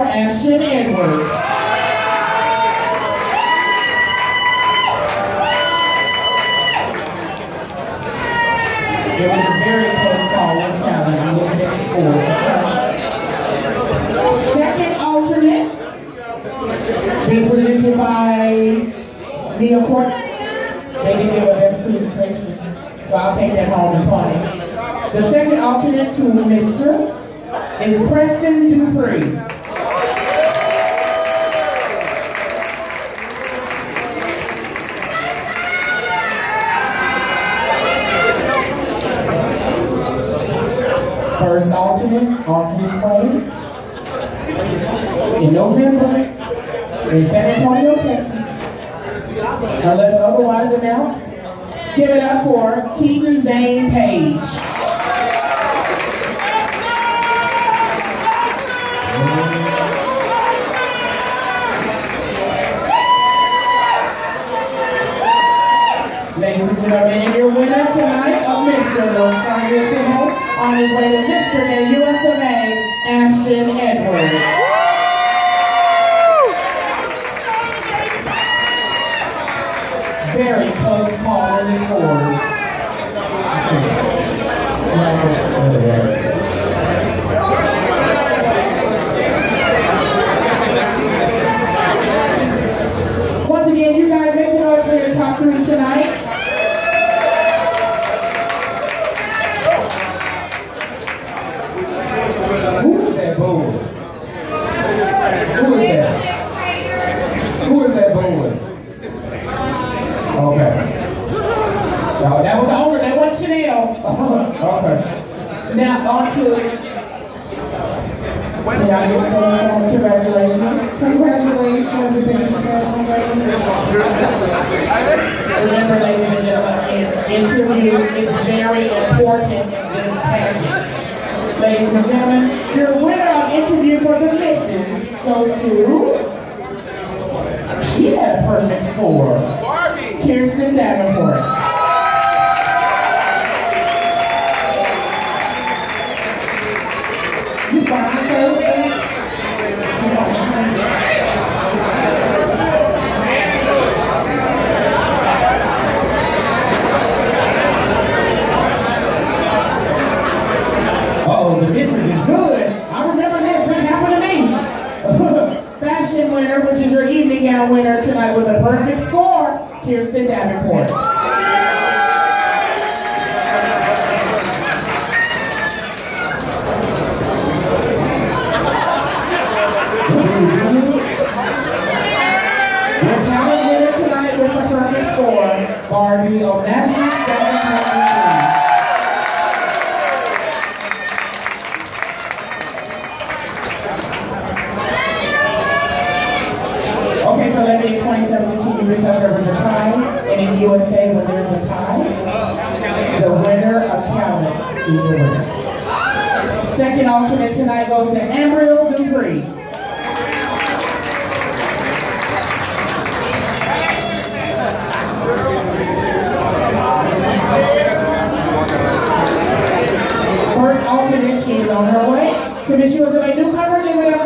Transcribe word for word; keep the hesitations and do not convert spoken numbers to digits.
Ashton Edwards. It was a very close call. Let's have it. I'm looking at the score. Second alternate, being presented by Nia Court. They didn't give a best presentation, so I'll take that home and play. The second alternate to Mister is Preston Dupree. First alternate on his way in November in San Antonio, Texas. Unless otherwise announced, give it up for Keaton Zane Page. Ladies and gentlemen, and your winner tonight of Mister Lonestar on his way to Mister U S of A, Ashton Edwards. Very close call in the scores. Once again, you guys make some noise for your top three tonight. Who is that booing? Who is that? Who is that booing? Okay. No, that was the owner. That wasn't Chanel. Okay. Now on to. Can I give so much more? Congratulations. Congratulations. Remember, ladies and gentlemen, an interview is very important in this package. Ladies and gentlemen, your winner of interview for the missus goes to. She had a perfect score. Kirsten Davenport. You fine, Kirsten? Uh-oh, the missus is good. I remember this. This happened to me. Fashion winner, which is your evening gown winner tonight with a perfect score, Kirsten Davenport. Your talent winner tonight with a perfect score, Barbie Onassis. Okay, so let me explain something to you because there was a tie, and in U S A, when there's a tie, the winner of talent is your winner. Second alternate tonight goes to Ambriel Dupree. First alternate, she is on her way to Miss U S of A newcomer. Give it up